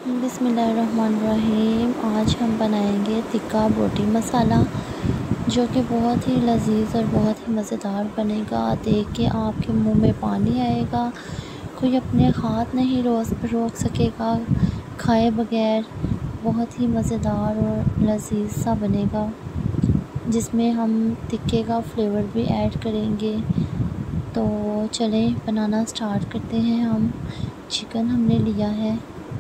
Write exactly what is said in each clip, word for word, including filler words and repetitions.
बिस्मिल्लाहिर्रहमानिर्रहीम। आज हम बनाएंगे तिक्का बोटी मसाला, जो कि बहुत ही लजीज और बहुत ही मज़ेदार बनेगा। देख के आपके मुंह में पानी आएगा, कोई अपने हाथ नहीं रोक रोक सकेगा खाए बगैर। बहुत ही मज़ेदार और लजीज सा बनेगा, जिसमें हम तिक्के का फ्लेवर भी ऐड करेंगे। तो चलें बनाना स्टार्ट करते हैं। हम चिकन हमने लिया है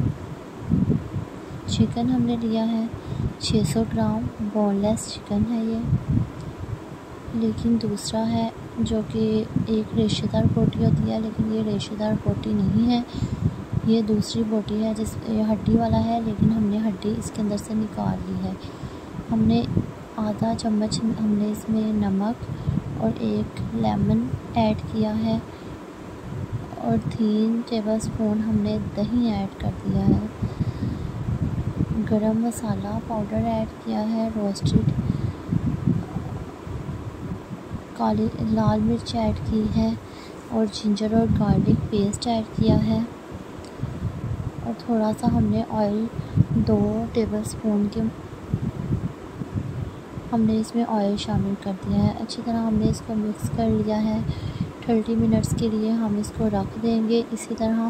चिकन हमने लिया है छह सौ ग्राम। बोनलेस चिकन है ये, लेकिन दूसरा है जो कि एक रेशेदार बोटी होती है, लेकिन ये रेशेदार बोटी नहीं है, ये दूसरी बोटी है जिस ये हड्डी वाला है, लेकिन हमने हड्डी इसके अंदर से निकाल ली है। हमने आधा चम्मच हमने इसमें नमक और एक लेमन ऐड किया है, और तीन टेबलस्पून हमने दही ऐड कर दिया है। गरम मसाला पाउडर ऐड किया है, रोस्टेड काली लाल मिर्च ऐड की है, और जिंजर और गार्लिक पेस्ट ऐड किया है। और थोड़ा सा हमने ऑयल दो टेबलस्पून के हमने इसमें ऑयल शामिल कर दिया है। अच्छी तरह हमने इसको मिक्स कर लिया है। थर्टी मिनट्स के लिए हम इसको रख देंगे इसी तरह,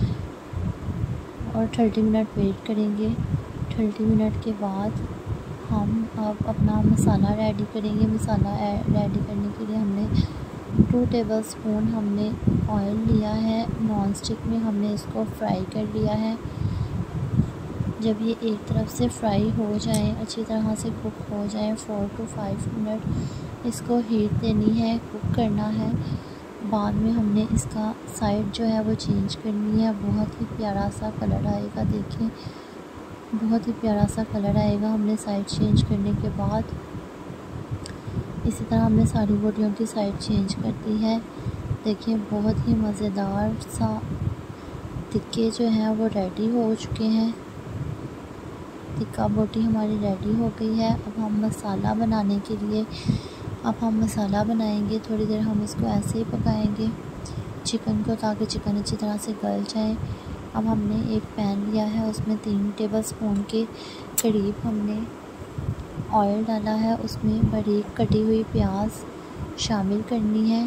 और थर्टी मिनट वेट करेंगे। थर्टी मिनट के बाद हम अब अपना मसाला रेडी करेंगे। मसाला रेडी करने के लिए हमने टू टेबलस्पून हमने ऑयल लिया है। नॉन स्टिक में हमने इसको फ्राई कर लिया है। जब ये एक तरफ से फ्राई हो जाए, अच्छी तरह से कुक हो जाए, फ़ोर टू फाइव मिनट इसको हीट देनी है, कुक करना है। बाद में हमने इसका साइड जो है वो चेंज करनी है। बहुत ही प्यारा सा कलर आएगा, देखें बहुत ही प्यारा सा कलर आएगा हमने साइड चेंज करने के बाद। इसी तरह हमने सारी बोटियों की साइड चेंज कर दी है। देखिए बहुत ही मज़ेदार सा तिक्के जो हैं वो रेडी हो चुके हैं। तिक्का बोटी हमारी रेडी हो गई है। अब हम मसाला बनाने के लिए अब हम मसाला बनाएंगे। थोड़ी देर हम इसको ऐसे ही पकाएंगे चिकन को, ताकि चिकन अच्छी तरह से गल जाए। अब हमने एक पैन लिया है, उसमें तीन टेबलस्पून के करीब हमने ऑयल डाला है। उसमें बारीक कटी हुई प्याज शामिल करनी है।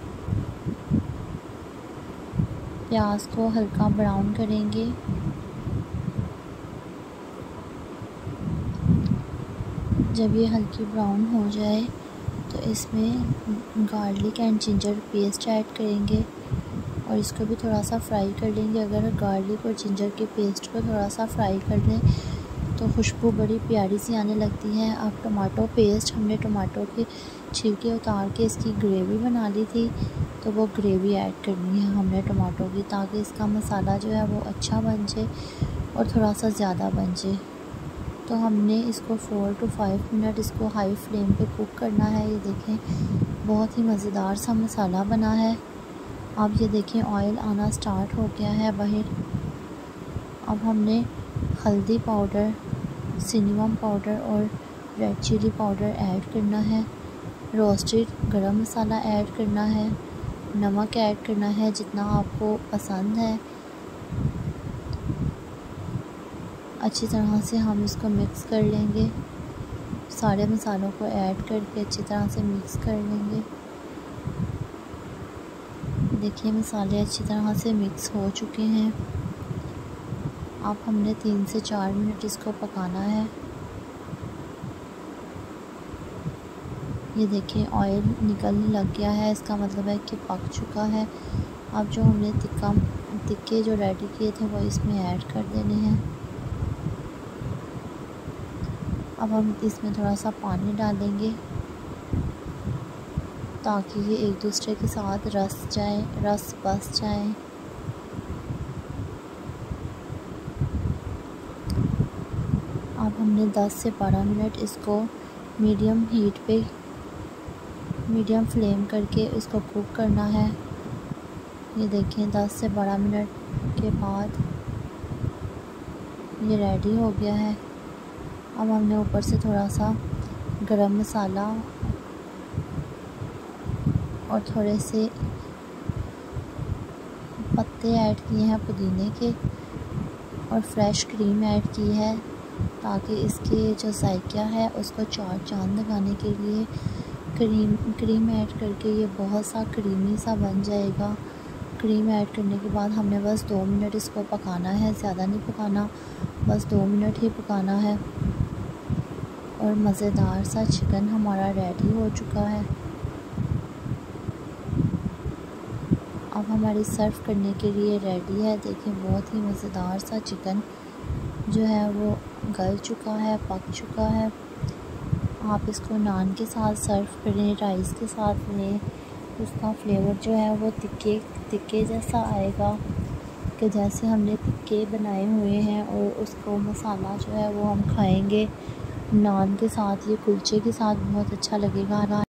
प्याज को हल्का ब्राउन करेंगे। जब ये हल्की ब्राउन हो जाए तो इसमें garlic and ginger paste add करेंगे, और इसको भी थोड़ा सा फ्राई कर लेंगे। अगर गार्लिक और जिंजर के पेस्ट को थोड़ा सा फ्राई कर लें तो खुशबू बड़ी प्यारी सी आने लगती है। अब टमाटो पेस्ट हमने टमाटो के छिलके उतार के इसकी ग्रेवी बना ली थी, तो वो ग्रेवी ऐड करनी है हमने टमाटो की, ताकि इसका मसाला जो है वो अच्छा बन जाए और थोड़ा सा ज़्यादा बन जाए। तो हमने इसको फ़ोर टू फाइव मिनट इसको हाई फ्लेम पे कुक करना है। ये देखें बहुत ही मज़ेदार सा मसाला बना है। अब ये देखें ऑयल आना स्टार्ट हो गया है बाहर। अब हमने हल्दी पाउडर, सिनेमन पाउडर और रेड चिली पाउडर ऐड करना है। रोस्टेड गरम मसाला ऐड करना है। नमक ऐड करना है जितना आपको पसंद है। अच्छी तरह से हम इसको मिक्स कर लेंगे। सारे मसालों को ऐड करके अच्छी तरह से मिक्स कर लेंगे। देखिए मसाले अच्छी तरह से मिक्स हो चुके हैं। अब हमने तीन से चार मिनट इसको पकाना है। ये देखिए ऑयल निकलने लग गया है, इसका मतलब है कि पक चुका है। अब जो हमने तिक्का तिक्के जो रेडी किए थे वो इसमें ऐड कर देने हैं। अब हम इसमें थोड़ा सा पानी डालेंगे, ताकि ये एक दूसरे के साथ रस जाए रस बस जाए। अब हमने दस से बारह मिनट इसको मीडियम हीट पे मीडियम फ्लेम करके इसको कुक करना है। ये देखें दस से बारह मिनट के बाद ये रेडी हो गया है। अब हमने ऊपर से थोड़ा सा गरम मसाला और थोड़े से पत्ते ऐड किए हैं पुदीने के, और फ्रेश क्रीम ऐड की है ताकि इसके जो जायका है उसको चार चांद लगाने के लिए। क्रीम क्रीम ऐड करके ये बहुत सा क्रीमी सा बन जाएगा। क्रीम ऐड करने के बाद हमने बस दो मिनट इसको पकाना है, ज़्यादा नहीं पकाना, बस दो मिनट ही पकाना है। और मज़ेदार सा चिकन हमारा रेडी हो चुका है। अब हमारी सर्व करने के लिए रेडी है। देखिए बहुत ही मज़ेदार सा चिकन जो है वो गल चुका है, पक चुका है। आप इसको नान के साथ सर्व करें, राइस के साथ लें, उसका फ्लेवर जो है वो तिक्के तिक्के जैसा आएगा कि जैसे हमने तिक्के बनाए हुए हैं। और उसको मसाला जो है वो हम खाएंगे नान के साथ, ये कुलचे के साथ बहुत अच्छा लगेगा।